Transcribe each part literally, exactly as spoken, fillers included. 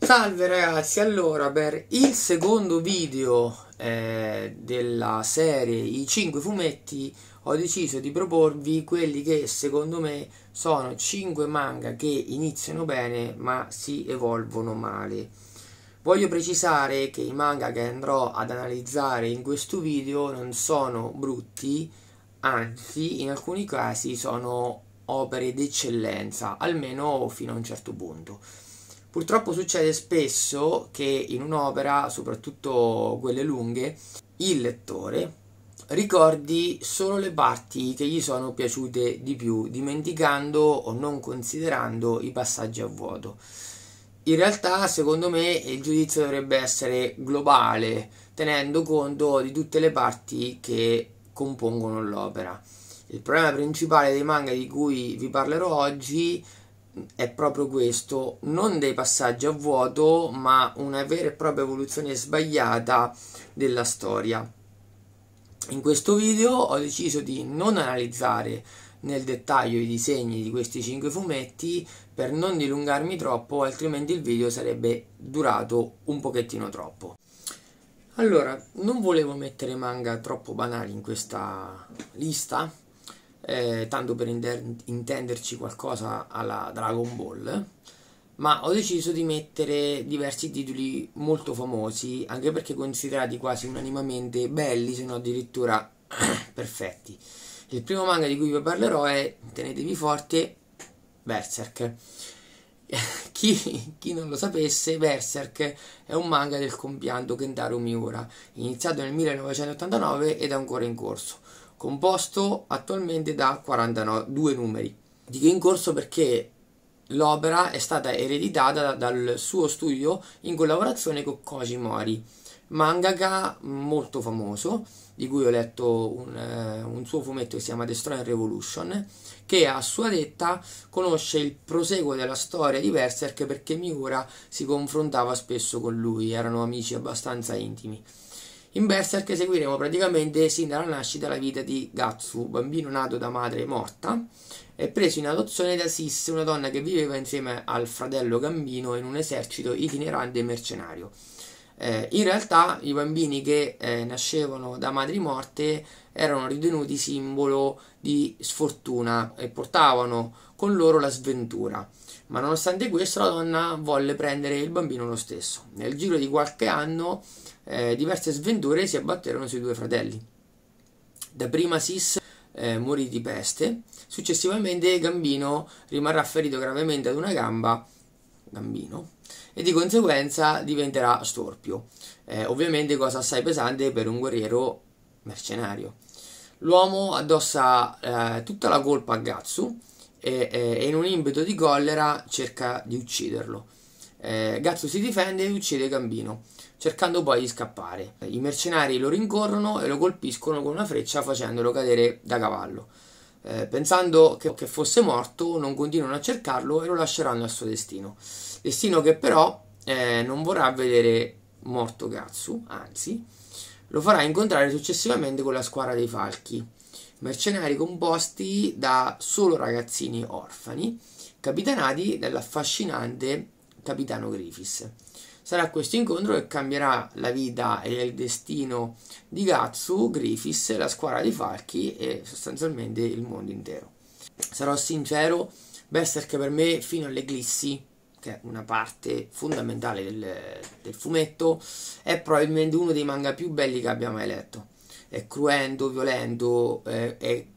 Salve ragazzi, allora per il secondo video eh, della serie I cinque fumetti ho deciso di proporvi quelli che secondo me sono cinque manga che iniziano bene ma si evolvono male. Voglio precisare che i manga che andrò ad analizzare in questo video non sono brutti, anzi in alcuni casi sono opere d'eccellenza, almeno fino a un certo punto. Purtroppo succede spesso che in un'opera, soprattutto quelle lunghe, il lettore ricordi solo le parti che gli sono piaciute di più, dimenticando o non considerando i passaggi a vuoto. In realtà, secondo me, il giudizio dovrebbe essere globale, tenendo conto di tutte le parti che compongono l'opera. Il problema principale dei manga di cui vi parlerò oggi è proprio questo, non dei passaggi a vuoto, ma una vera e propria evoluzione sbagliata della storia. In questo video ho deciso di non analizzare nel dettaglio i disegni di questi cinque fumetti per non dilungarmi troppo, altrimenti il video sarebbe durato un pochettino troppo. Allora, non volevo mettere manga troppo banali in questa lista, Eh, tanto per intenderci qualcosa alla Dragon Ball, ma ho deciso di mettere diversi titoli molto famosi, anche perché considerati quasi unanimemente belli, se non addirittura perfetti. Il primo manga di cui vi parlerò è, tenetevi forte, Berserk. Chi, chi non lo sapesse, Berserk è un manga del compianto Kentaro Miura, iniziato nel millenovecentottantanove ed è ancora in corso, composto attualmente da quarantadue numeri. Dico in corso perché l'opera è stata ereditata dal suo studio in collaborazione con Koji Mori, mangaka molto famoso, di cui ho letto un, eh, un suo fumetto che si chiama Destroy Revolution, che a sua detta conosce il proseguo della storia di Berserk perché Miura si confrontava spesso con lui, erano amici abbastanza intimi. In Berserk seguiremo praticamente sin dalla nascita la vita di Gatsu, bambino nato da madre morta e preso in adozione da Sis, una donna che viveva insieme al fratello Gambino in un esercito itinerante e mercenario. Eh, in realtà i bambini che eh, nascevano da madri morte erano ritenuti simbolo di sfortuna e portavano con loro la sventura, ma nonostante questo la donna volle prendere il bambino lo stesso. Nel giro di qualche anno eh, diverse sventure si abbatterono sui due fratelli. Dapprima Sis eh, morì di peste, successivamente Gambino rimarrà ferito gravemente ad una gamba, Gambino, e di conseguenza diventerà storpio, eh, ovviamente cosa assai pesante per un guerriero mercenario. L'uomo addossa eh, tutta la colpa a Gatsu e, e in un impeto di collera cerca di ucciderlo. eh, Gatsu si difende e uccide Gambino, cercando poi di scappare. I mercenari lo rincorrono e lo colpiscono con una freccia facendolo cadere da cavallo. Eh, pensando che, che fosse morto, non continuano a cercarlo e lo lasceranno al suo destino. Destino che però eh, non vorrà vedere morto Gatsu, anzi, lo farà incontrare successivamente con la squadra dei Falchi, mercenari composti da solo ragazzini orfani, capitanati dall'affascinante capitano Griffiths. Sarà questo incontro che cambierà la vita e il destino di Gatsu, Griffiths, la squadra dei Falchi e sostanzialmente il mondo intero. Sarò sincero, Berserk per me fino all'Eclissi, che è una parte fondamentale del, del fumetto, è probabilmente uno dei manga più belli che abbia mai letto. È cruento, violento, è, è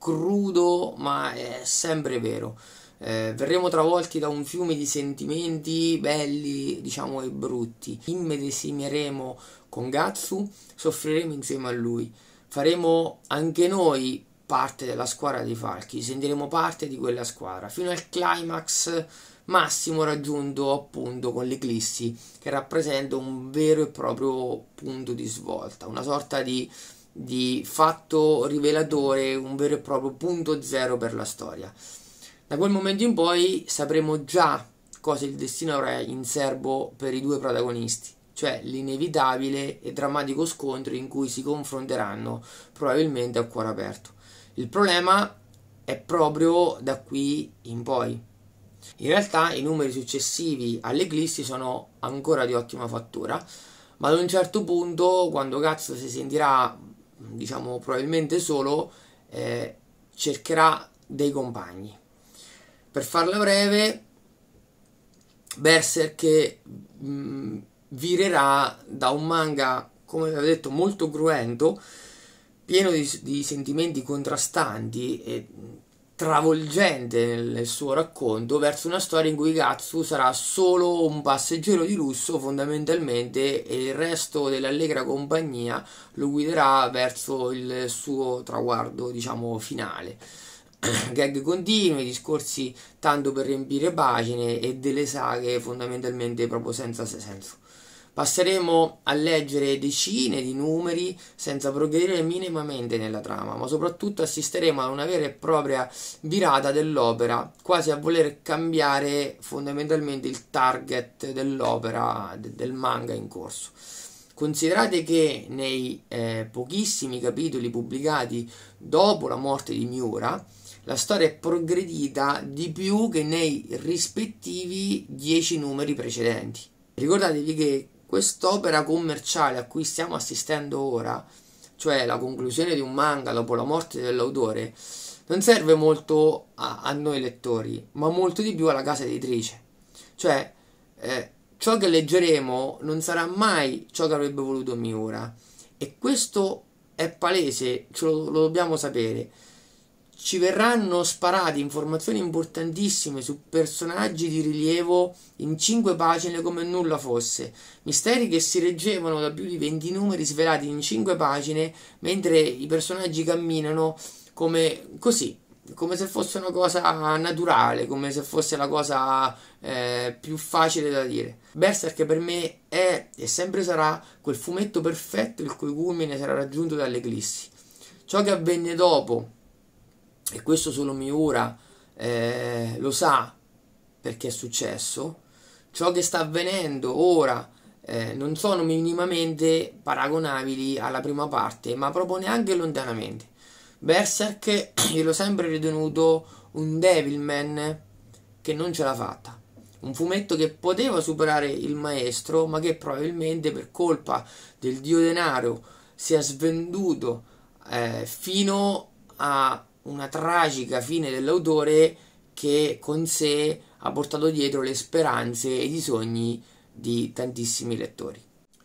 crudo, ma è sempre vero. Eh, verremo travolti da un fiume di sentimenti belli, diciamo, e brutti. Immedesimeremo con Gatsu, soffriremo insieme a lui. Faremo anche noi parte della squadra dei Falchi, sentiremo parte di quella squadra, fino al climax massimo raggiunto appunto con l'Eclissi, che rappresenta un vero e proprio punto di svolta, una sorta di, di fatto rivelatore, un vero e proprio punto zero per la storia. Da quel momento in poi sapremo già cosa il destino avrà in serbo per i due protagonisti, cioè l'inevitabile e drammatico scontro in cui si confronteranno probabilmente a cuore aperto. Il problema è proprio da qui in poi. In realtà i numeri successivi all'eclissi sono ancora di ottima fattura, ma ad un certo punto, quando Guts si sentirà, diciamo, probabilmente solo, eh, cercherà dei compagni. Per farla breve, Berserk mh, virerà da un manga, come avevo detto, molto cruento, pieno di, di sentimenti contrastanti e travolgente nel, nel suo racconto, verso una storia in cui Gatsu sarà solo un passeggero di lusso fondamentalmente, e il resto dell'allegra compagnia lo guiderà verso il suo traguardo, diciamo, finale. Gag continui, discorsi tanto per riempire pagine e delle saghe fondamentalmente proprio senza senso. Passeremo a leggere decine di numeri senza progredire minimamente nella trama, ma soprattutto assisteremo a una vera e propria virata dell'opera, quasi a voler cambiare fondamentalmente il target dell'opera, del manga in corso. Considerate che nei eh, pochissimi capitoli pubblicati dopo la morte di Miura, la storia è progredita di più che nei rispettivi dieci numeri precedenti. Ricordatevi che quest'opera commerciale a cui stiamo assistendo ora, cioè la conclusione di un manga dopo la morte dell'autore, non serve molto a, a noi lettori, ma molto di più alla casa editrice. Cioè, eh, ciò che leggeremo non sarà mai ciò che avrebbe voluto Miura, e questo è palese, ce lo, lo dobbiamo sapere. Ci verranno sparate informazioni importantissime su personaggi di rilievo in cinque pagine come nulla fosse, misteri che si reggevano da più di venti numeri svelati in cinque pagine, mentre i personaggi camminano come così, come se fosse una cosa naturale, come se fosse la cosa eh, più facile da dire. Berserk per me è e sempre sarà quel fumetto perfetto il cui culmine sarà raggiunto dall'eclissi. Ciò che avvenne dopo, e questo solo Miura eh, lo sa perché è successo, ciò che sta avvenendo ora eh, non sono minimamente paragonabili alla prima parte, ma proprio neanche lontanamente. Berserk io l'ho sempre ritenuto un Devilman che non ce l'ha fatta, un fumetto che poteva superare il maestro, ma che probabilmente per colpa del dio denaro si è svenduto eh, fino a una tragica fine dell'autore, che con sé ha portato dietro le speranze ed i sogni di tantissimi lettori.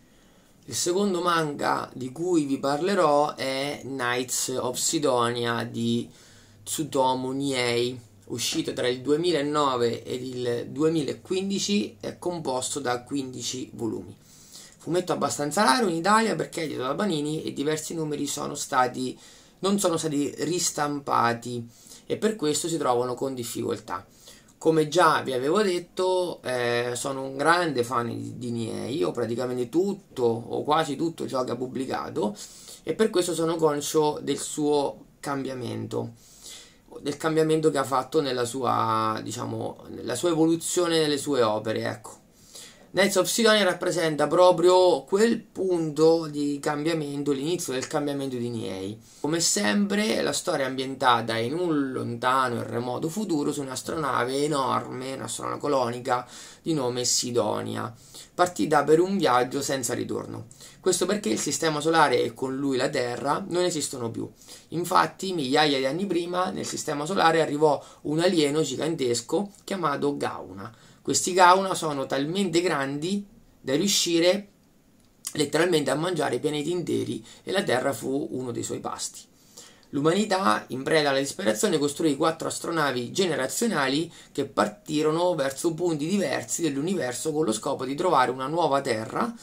Il secondo manga di cui vi parlerò è Knights of Sidonia di Tsutomu Niei, uscito tra il duemilanove ed il duemilaquindici, è composto da quindici volumi. Fumetto abbastanza raro in Italia perché è edito da Panini e diversi numeri sono stati non sono stati ristampati e per questo si trovano con difficoltà. Come già vi avevo detto, eh, sono un grande fan di, di Niei, ho praticamente tutto o quasi tutto ciò che ha pubblicato, e per questo sono conscio del suo cambiamento, del cambiamento che ha fatto nella sua, diciamo, nella sua evoluzione nelle sue opere, ecco. Knights of Sidonia rappresenta proprio quel punto di cambiamento, l'inizio del cambiamento di Niei. Come sempre, la storia è ambientata in un lontano e remoto futuro su un'astronave enorme, un'astronave colonica di nome Sidonia, partita per un viaggio senza ritorno. Questo perché il sistema solare e con lui la Terra non esistono più. Infatti, migliaia di anni prima, nel sistema solare arrivò un alieno gigantesco chiamato Gauna. Questi Gauna sono talmente grandi da riuscire letteralmente a mangiare pianeti interi, e la Terra fu uno dei suoi pasti. L'umanità, in preda alla disperazione, costruì quattro astronavi generazionali che partirono verso punti diversi dell'universo con lo scopo di trovare una nuova Terra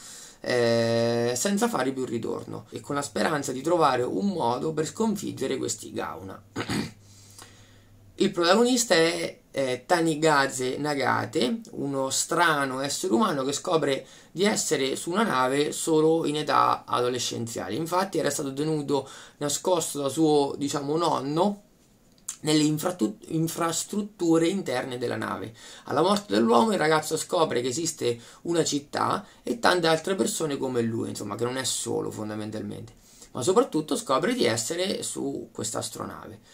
eh, senza fare più ritorno, e con la speranza di trovare un modo per sconfiggere questi Gauna. Il protagonista è eh, Tanigase Nagate, uno strano essere umano che scopre di essere su una nave solo in età adolescenziale. Infatti era stato tenuto nascosto da suo, diciamo, nonno nelle infrastrutture interne della nave. Alla morte dell'uomo il ragazzo scopre che esiste una città e tante altre persone come lui, insomma, che non è solo fondamentalmente, ma soprattutto scopre di essere su questa astronave.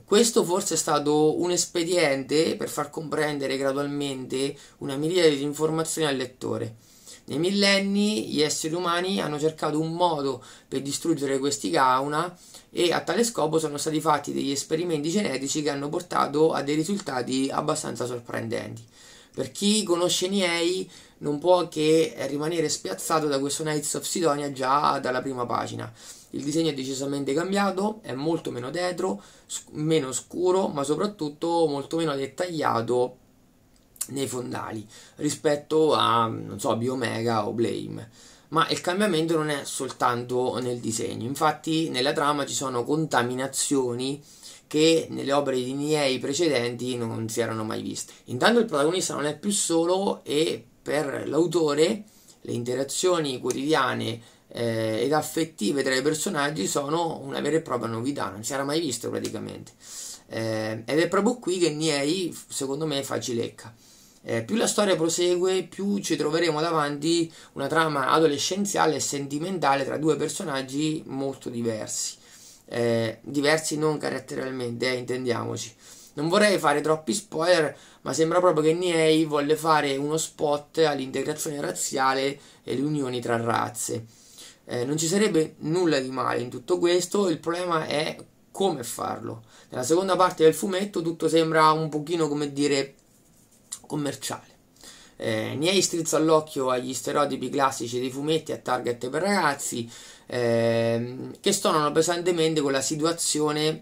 Questo forse è stato un espediente per far comprendere gradualmente una miriade di informazioni al lettore. Nei millenni gli esseri umani hanno cercato un modo per distruggere questi Gauna e a tale scopo sono stati fatti degli esperimenti genetici che hanno portato a dei risultati abbastanza sorprendenti. Per chi conosce Niei non può che rimanere spiazzato da questo Knights of Sidonia già dalla prima pagina. Il disegno è decisamente cambiato, è molto meno tetro, meno scuro, ma soprattutto molto meno dettagliato nei fondali rispetto a, non so, Biomega o Blame. Ma il cambiamento non è soltanto nel disegno, infatti nella trama ci sono contaminazioni che nelle opere di Niei precedenti non si erano mai viste. Intanto il protagonista non è più solo e per l'autore le interazioni quotidiane eh, ed affettive tra i personaggi sono una vera e propria novità, non si era mai visto praticamente. Eh, ed è proprio qui che Niei, secondo me, fa cilecca. Eh, più la storia prosegue, più ci troveremo davanti una trama adolescenziale e sentimentale tra due personaggi molto diversi. Eh, diversi non caratterialmente, eh, intendiamoci. Non vorrei fare troppi spoiler, ma sembra proprio che Niei volle fare uno spot all'integrazione razziale e le unioni tra razze. Eh, non ci sarebbe nulla di male in tutto questo, il problema è come farlo. Nella seconda parte del fumetto tutto sembra un pochino, come dire, commerciale. Eh, Niei strizza l'occhio agli stereotipi classici dei fumetti a target per ragazzi eh, che stonano pesantemente con la situazione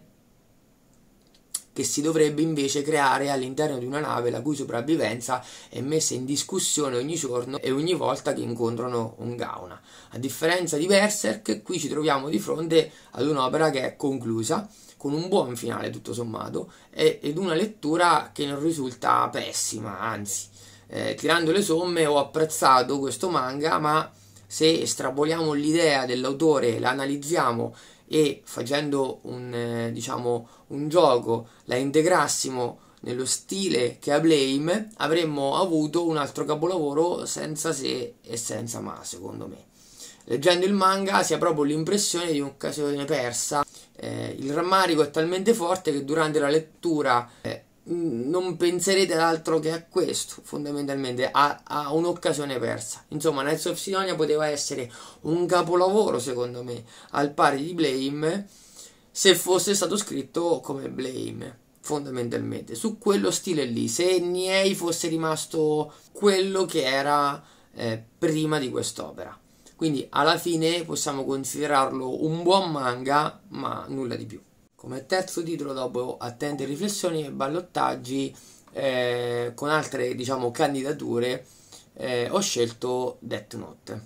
che si dovrebbe invece creare all'interno di una nave la cui sopravvivenza è messa in discussione ogni giorno e ogni volta che incontrano un Gauna. A differenza di Berserk, qui ci troviamo di fronte ad un'opera che è conclusa, con un buon finale tutto sommato, ed una lettura che non risulta pessima, anzi, eh, tirando le somme ho apprezzato questo manga, ma se estrapoliamo l'idea dell'autore, la analizziamo e facendo un, eh, diciamo, un gioco la integrassimo nello stile che ha Blame, avremmo avuto un altro capolavoro senza se e senza ma, secondo me. Leggendo il manga si ha proprio l'impressione di un'occasione persa. Eh, il rammarico è talmente forte che durante la lettura eh, non penserete ad altro che a questo, fondamentalmente, a, a un'occasione persa. Insomma, Knights of Sidonia poteva essere un capolavoro, secondo me, al pari di Blame, se fosse stato scritto come Blame, fondamentalmente, su quello stile lì, se Niei fosse rimasto quello che era eh, prima di quest'opera. Quindi alla fine possiamo considerarlo un buon manga, ma nulla di più. Come terzo titolo, dopo attente riflessioni e ballottaggi eh, con altre, diciamo, candidature, eh, ho scelto Death Note.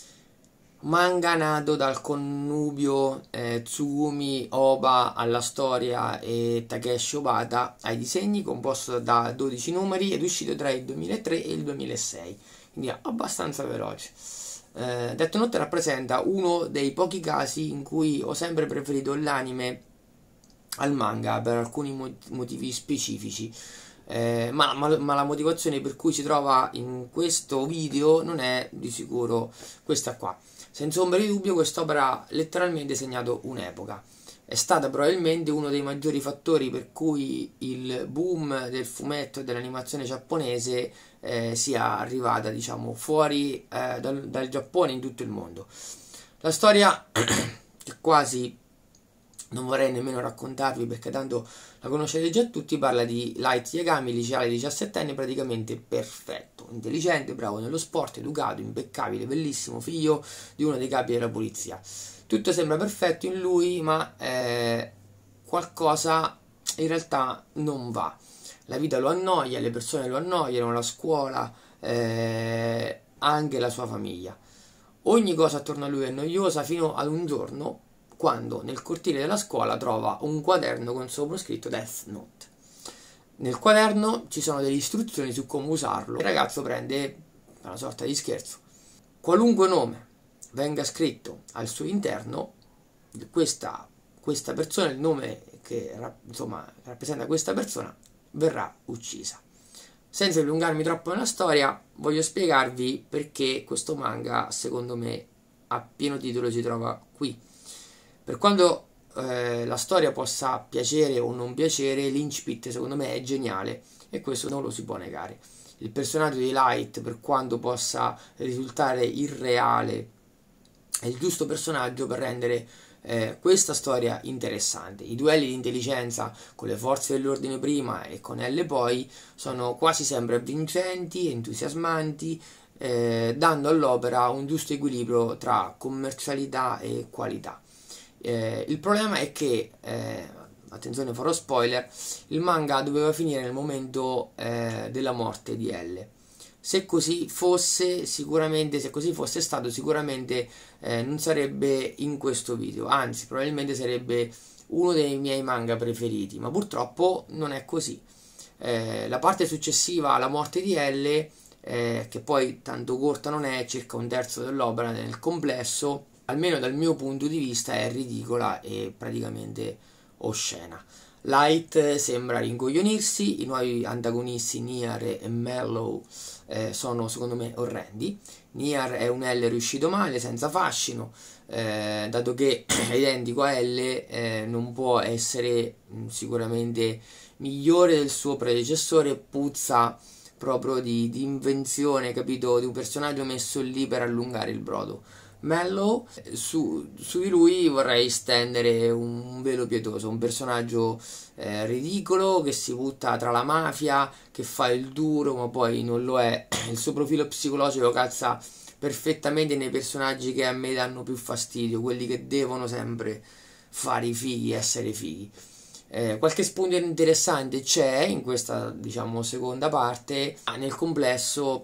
Manga nato dal connubio eh, Tsugumi Oba alla storia e Takeshi Obata ai disegni, composto da dodici numeri ed uscito tra il duemilatré e il duemilasei, quindi abbastanza veloce. Uh, Death Note rappresenta uno dei pochi casi in cui ho sempre preferito l'anime al manga per alcuni motivi specifici, eh, ma, ma, ma la motivazione per cui si trova in questo video non è di sicuro questa qua. Senza ombra di dubbio quest'opera ha letteralmente segnato un'epoca. È stata probabilmente uno dei maggiori fattori per cui il boom del fumetto e dell'animazione giapponese eh, sia arrivata, diciamo, fuori eh, dal, dal Giappone in tutto il mondo. La storia, che quasi non vorrei nemmeno raccontarvi perché tanto la conoscete già tutti, parla di Light Yagami, liceale diciassettenne, praticamente perfetto, intelligente, bravo nello sport, educato, impeccabile, bellissimo, figlio di uno dei capi della polizia. Tutto sembra perfetto in lui, ma eh, qualcosa in realtà non va. La vita lo annoia, le persone lo annoiano, la scuola, eh, anche la sua famiglia. Ogni cosa attorno a lui è noiosa fino ad un giorno, quando nel cortile della scuola trova un quaderno con soprascritto Death Note. Nel quaderno ci sono delle istruzioni su come usarlo. Il ragazzo prende una sorta di scherzo. Qualunque nome venga scritto al suo interno, questa, questa persona, il nome che insomma rappresenta questa persona, verrà uccisa. Senza dilungarmi troppo nella storia, voglio spiegarvi perché questo manga, secondo me, a pieno titolo si trova qui. Per quanto eh, la storia possa piacere o non piacere, l'incipit secondo me è geniale e questo non lo si può negare. Il personaggio di Light, per quanto possa risultare irreale, è il giusto personaggio per rendere eh, questa storia interessante. I duelli di intelligenza con le forze dell'ordine prima e con elle poi sono quasi sempre avvincenti, entusiasmanti, eh, dando all'opera un giusto equilibrio tra commercialità e qualità. Eh, il problema è che, eh, attenzione, farò spoiler, il manga doveva finire nel momento eh, della morte di Elle. Se così fosse, sicuramente, se così fosse stato, sicuramente eh, non sarebbe in questo video, anzi, probabilmente sarebbe uno dei miei manga preferiti, ma purtroppo non è così. Eh, la parte successiva alla morte di Elle, eh, che poi tanto corta non è, circa un terzo dell'opera nel complesso, almeno dal mio punto di vista è ridicola e praticamente oscena. Light sembra rincoglionirsi, i nuovi antagonisti Niar e Mellow eh, sono secondo me orrendi. Niar è un L riuscito male, senza fascino, eh, dato che è identico a L, eh, non può essere mh, sicuramente migliore del suo predecessore, puzza proprio di, di invenzione, capito, di un personaggio messo lì per allungare il brodo. Mellow, su, su di lui vorrei stendere un velo pietoso, un personaggio eh, ridicolo che si butta tra la mafia, che fa il duro ma poi non lo è. Il suo profilo psicologico calza perfettamente nei personaggi che a me danno più fastidio, quelli che devono sempre fare i fighi, essere fighi. Eh, qualche spunto interessante c'è in questa, diciamo, seconda parte, ma nel complesso,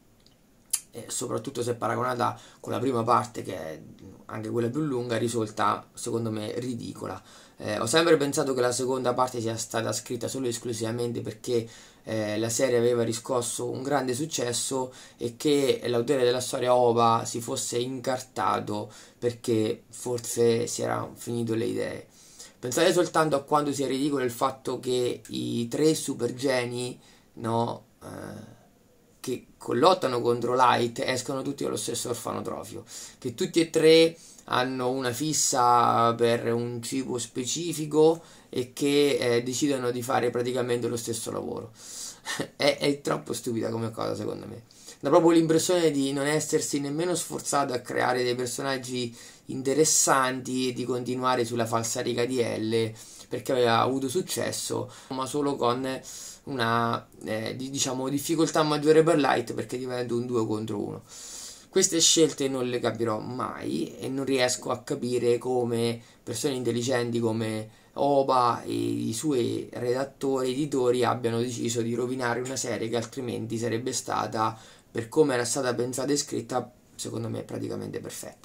e soprattutto se paragonata con la prima parte, che è anche quella più lunga, risulta secondo me ridicola. Eh, ho sempre pensato che la seconda parte sia stata scritta solo e esclusivamente perché eh, la serie aveva riscosso un grande successo e che l'autore della storia Oba si fosse incartato perché forse si erano finite le idee. Pensate soltanto a quanto sia ridicolo il fatto che i tre super geni, no, eh, che lottano contro Light escono tutti dallo stesso orfanotrofio, che tutti e tre hanno una fissa per un cibo specifico e che eh, decidono di fare praticamente lo stesso lavoro. è, è troppo stupida come cosa, secondo me. Dà proprio l'impressione di non essersi nemmeno sforzato a creare dei personaggi interessanti e di continuare sulla falsariga di Elle perché aveva avuto successo, ma solo con una eh, diciamo difficoltà maggiore per Light perché diventa un due contro uno. Queste scelte non le capirò mai e non riesco a capire come persone intelligenti come Oba e i suoi redattori, editori abbiano deciso di rovinare una serie che altrimenti sarebbe stata, per come era stata pensata e scritta, secondo me praticamente perfetta.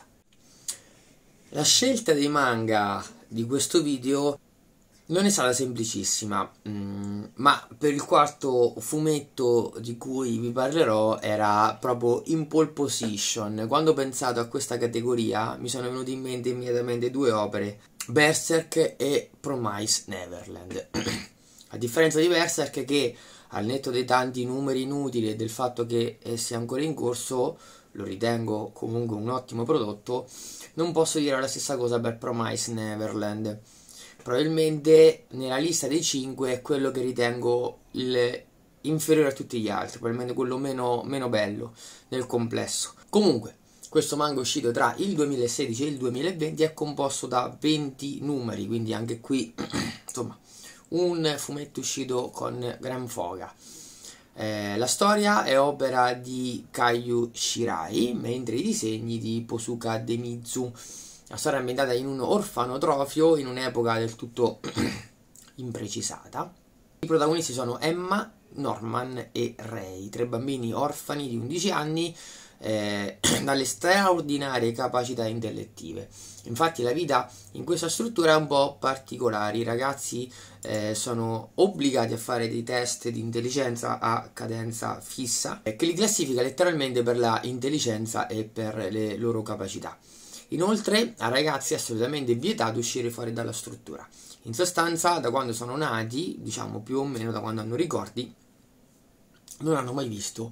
La scelta dei manga di questo video non è stata semplicissima, mm, ma per il quarto fumetto di cui vi parlerò era proprio in pole position. Quando ho pensato a questa categoria mi sono venute in mente immediatamente due opere, Berserk e Promise Neverland. A differenza di Berserk, che al netto dei tanti numeri inutili e del fatto che sia ancora in corso, lo ritengo comunque un ottimo prodotto, non posso dire la stessa cosa per Promise Neverland. Probabilmente nella lista dei cinque è quello che ritengo il inferiore a tutti gli altri, probabilmente quello meno, meno bello nel complesso. Comunque, questo manga è uscito tra il duemilasedici e il duemilaventi, è composto da venti numeri, quindi anche qui insomma un fumetto uscito con gran foga. Eh, la storia è opera di Kaiju Shirai, mentre i disegni di Posuka Demizu. La storia è ambientata in un orfanotrofio in un'epoca del tutto imprecisata. I protagonisti sono Emma, Norman e Ray, tre bambini orfani di undici anni eh, dalle straordinarie capacità intellettive. Infatti la vita in questa struttura è un po' particolare. I ragazzi eh, sono obbligati a fare dei test di intelligenza a cadenza fissa eh, che li classifica letteralmente per la intelligenza e per le loro capacità. Inoltre ai ragazzi è assolutamente vietato uscire fuori dalla struttura. In sostanza, da quando sono nati, diciamo più o meno da quando hanno ricordi, non hanno mai visto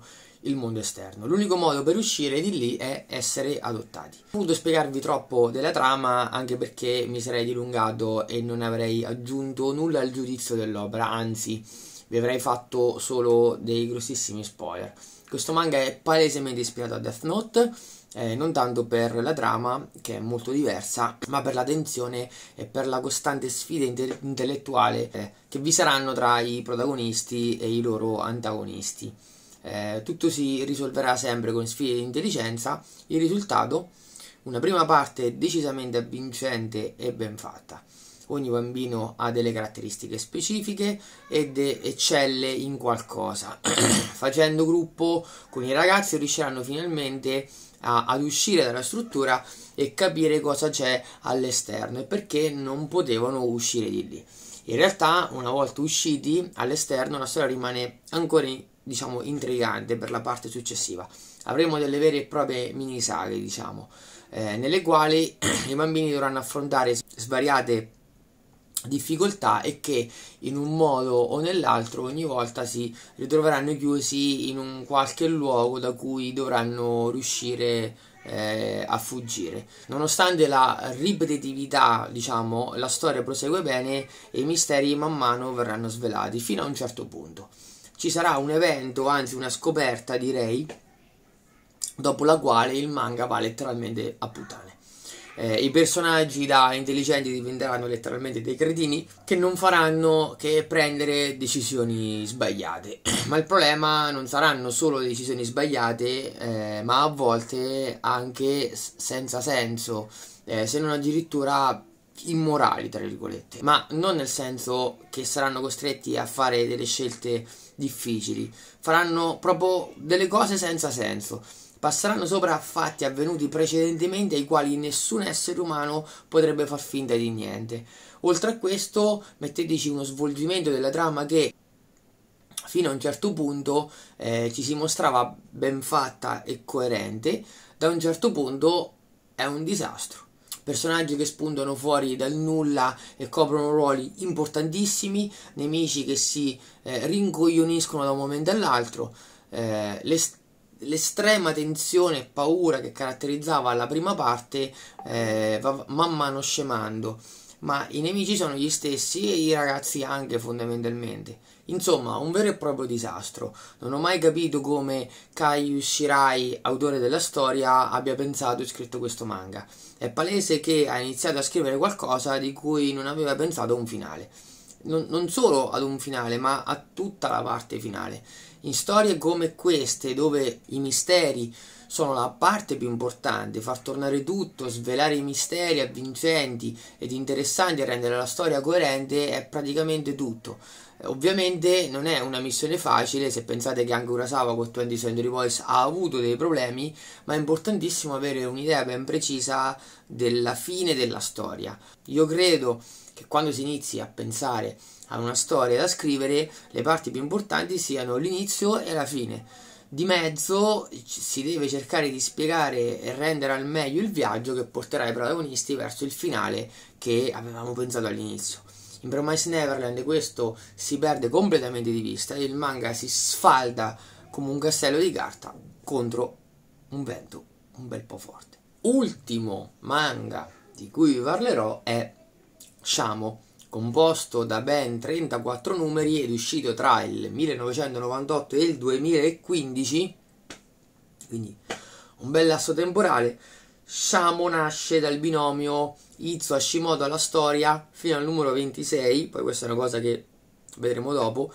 il mondo esterno. L'unico modo per uscire di lì è essere adottati. Non ho voluto spiegarvi troppo della trama, anche perché mi sarei dilungato e non avrei aggiunto nulla al giudizio dell'opera, anzi vi avrei fatto solo dei grossissimi spoiler. Questo manga è palesemente ispirato a Death Note, eh, non tanto per la trama, che è molto diversa, ma per la tensione e per la costante sfida inte intellettuale eh, che vi saranno tra i protagonisti e i loro antagonisti. Eh, tutto si risolverà sempre con sfide di intelligenza. Il risultato? Una prima parte decisamente avvincente e ben fatta. Ogni bambino ha delle caratteristiche specifiche ed eccelle in qualcosa. Facendo gruppo con i ragazzi riusciranno finalmente a, ad uscire dalla struttura e capire cosa c'è all'esterno e perché non potevano uscire di lì. In realtà, una volta usciti all'esterno, la storia rimane ancora, diciamo, intrigante per la parte successiva. Avremo delle vere e proprie mini saghe, diciamo, eh, nelle quali i bambini dovranno affrontare svariate difficoltà e che in un modo o nell'altro ogni volta si ritroveranno chiusi in un qualche luogo da cui dovranno riuscire eh, a fuggire. Nonostante la ripetitività, diciamo, la storia prosegue bene e i misteri man mano verranno svelati fino a un certo punto. Ci sarà un evento, anzi una scoperta direi, dopo la quale il manga va letteralmente a puttane. Eh, I personaggi da intelligenti diventeranno letteralmente dei cretini che non faranno che prendere decisioni sbagliate. Ma il problema non saranno solo decisioni sbagliate, eh, ma a volte anche senza senso, eh, se non addirittura immorali, tra virgolette. Ma non nel senso che saranno costretti a fare delle scelte difficili, faranno proprio delle cose senza senso. Passeranno sopra a fatti avvenuti precedentemente ai quali nessun essere umano potrebbe far finta di niente. Oltre a questo, metteteci uno svolgimento della trama che fino a un certo punto eh, ci si mostrava ben fatta e coerente, da un certo punto è un disastro. Personaggi che spuntano fuori dal nulla e coprono ruoli importantissimi, nemici che si eh, rincoglioniscono da un momento all'altro, eh, le l'estrema tensione e paura che caratterizzava la prima parte eh, va man mano scemando, ma i nemici sono gli stessi e i ragazzi anche, fondamentalmente. Insomma, un vero e proprio disastro. Non ho mai capito come Kai Shirai, autore della storia, abbia pensato e scritto questo manga. È palese che ha iniziato a scrivere qualcosa di cui non aveva pensato a un finale. Non, non solo ad un finale, ma a tutta la parte finale. In storie come queste, dove i misteri sono la parte più importante, far tornare tutto, svelare i misteri avvincenti ed interessanti e rendere la storia coerente è praticamente tutto. Eh, ovviamente non è una missione facile, se pensate che anche Urasawa con venti Century Boys ha avuto dei problemi, ma è importantissimo avere un'idea ben precisa della fine della storia. Io credo che quando si inizi a pensare a una storia da scrivere, le parti più importanti siano l'inizio e la fine. Di mezzo si deve cercare di spiegare e rendere al meglio il viaggio che porterà i protagonisti verso il finale che avevamo pensato all'inizio. In Promised Neverland questo si perde completamente di vista e il manga si sfalda come un castello di carta contro un vento un bel po' forte. Ultimo manga di cui vi parlerò è Shamo, composto da ben trentaquattro numeri ed uscito tra il millenovecentonovantotto e il duemilaquindici, quindi un bel lasso temporale. Shamo nasce dal binomio Izo Hashimoto alla storia fino al numero ventisei, poi questa è una cosa che vedremo dopo,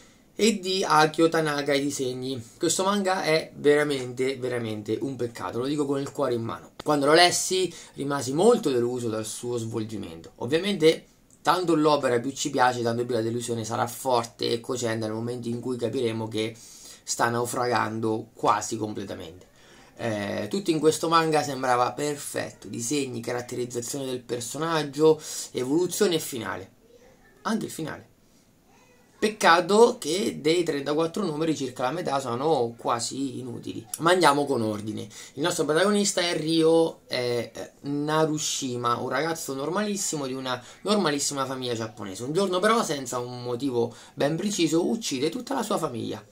e di Akio Tanaka ai disegni. Questo manga è veramente, veramente un peccato, lo dico con il cuore in mano. Quando lo lessi rimasi molto deluso dal suo svolgimento. Ovviamente tanto l'opera più ci piace, tanto più la delusione sarà forte e cocente nel momento in cui capiremo che sta naufragando quasi completamente. Eh, tutto in questo manga sembrava perfetto, disegni, caratterizzazione del personaggio, evoluzione e finale. Anche il finale. Peccato che dei trentaquattro numeri circa la metà sono quasi inutili. Ma andiamo con ordine. Il nostro protagonista è Ryo eh, Narushima, un ragazzo normalissimo di una normalissima famiglia giapponese. Un giorno però, senza un motivo ben preciso, uccide tutta la sua famiglia.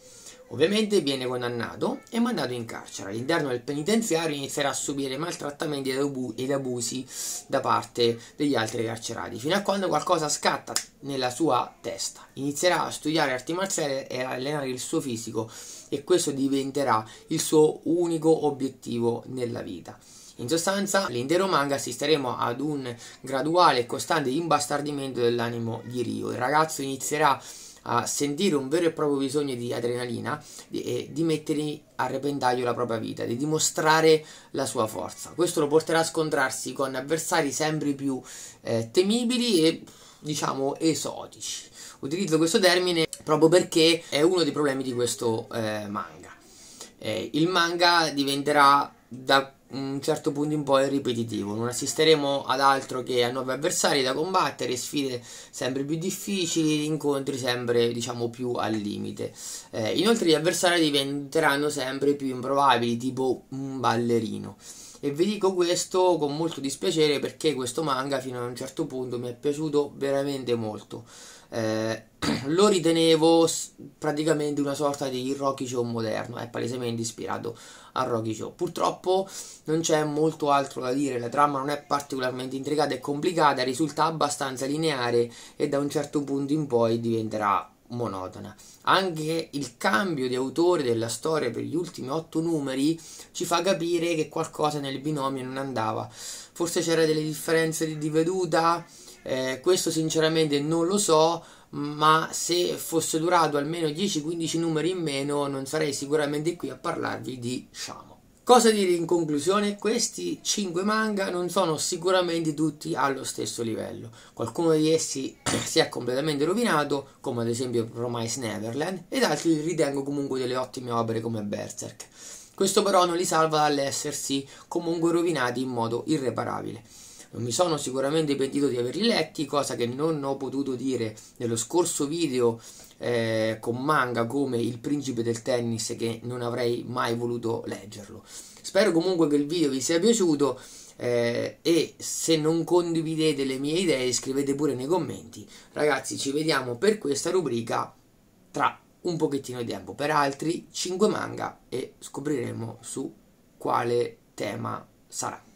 Ovviamente viene condannato e mandato in carcere. All'interno del penitenziario inizierà a subire maltrattamenti ed abusi da parte degli altri carcerati, fino a quando qualcosa scatta nella sua testa. Inizierà a studiare arti marziali e a allenare il suo fisico, e questo diventerà il suo unico obiettivo nella vita. In sostanza, all'intero manga assisteremo ad un graduale e costante imbastardimento dell'animo di Ryo. Il ragazzo inizierà a sentire un vero e proprio bisogno di adrenalina e di mettere a repentaglio la propria vita, di dimostrare la sua forza. Questo lo porterà a scontrarsi con avversari sempre più eh, temibili e, diciamo, esotici. Utilizzo questo termine proprio perché è uno dei problemi di questo eh, manga. Eh, il manga diventerà da un certo punto in poi ripetitivo, non assisteremo ad altro che a nuovi avversari da combattere, sfide sempre più difficili, incontri sempre, diciamo, più al limite. Eh, inoltre gli avversari diventeranno sempre più improbabili, tipo un ballerino. E vi dico questo con molto dispiacere, perché questo manga fino a un certo punto mi è piaciuto veramente molto. Eh, lo ritenevo praticamente una sorta di Rocky Show moderno, è palesemente ispirato a Rocky Show. Purtroppo non c'è molto altro da dire, la trama non è particolarmente intricata e complicata, risulta abbastanza lineare e da un certo punto in poi diventerà monotona. Anche il cambio di autore della storia per gli ultimi otto numeri ci fa capire che qualcosa nel binomio non andava. Forse c'era delle differenze di, di veduta, eh, questo sinceramente non lo so, ma se fosse durato almeno dieci quindici numeri in meno non sarei sicuramente qui a parlarvi di Shamo. Cosa dire in conclusione? Questi cinque manga non sono sicuramente tutti allo stesso livello. Qualcuno di essi si è completamente rovinato, come ad esempio Promise Neverland, ed altri li ritengo comunque delle ottime opere come Berserk. Questo però non li salva dall'essersi comunque rovinati in modo irreparabile. Non mi sono sicuramente pentito di averli letti, cosa che non ho potuto dire nello scorso video eh, con manga come Il Principe del Tennis, che non avrei mai voluto leggerlo. Spero comunque che il video vi sia piaciuto eh, e se non condividete le mie idee scrivete pure nei commenti. Ragazzi, ci vediamo per questa rubrica tra un pochettino di tempo per altri cinque manga e scopriremo su quale tema sarà.